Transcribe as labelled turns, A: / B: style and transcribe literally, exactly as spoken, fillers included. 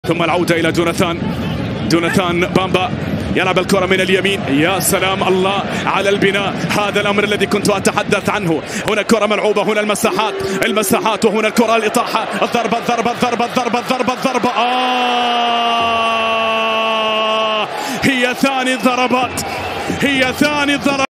A: ثم العودة إلى جوناثان جوناثان بامبا يلعب الكرة من اليمين. يا سلام الله على البناء، هذا الأمر الذي كنت أتحدث عنه. هنا كرة ملعوبة، هنا المساحات المساحات وهنا الكرة الإطاحة، الضربة الضربة الضربة الضربة الضربة الضربة آه هي ثاني الضربات، هي ثاني الضربات.